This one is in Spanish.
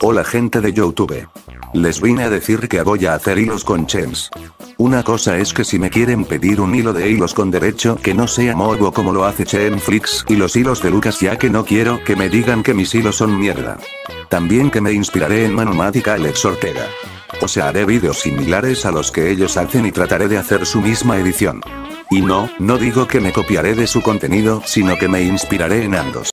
Hola gente de YouTube. Les vine a decir que voy a hacer hilos con Chems. Una cosa es que si me quieren pedir un hilo de hilos con derecho que no sea morbo como lo hace Chemflix y los hilos de Lucas, ya que no quiero que me digan que mis hilos son mierda. También que me inspiraré en Manumática Alex Ortega. O sea, haré vídeos similares a los que ellos hacen y trataré de hacer su misma edición. Y no digo que me copiaré de su contenido, sino que me inspiraré en ambos.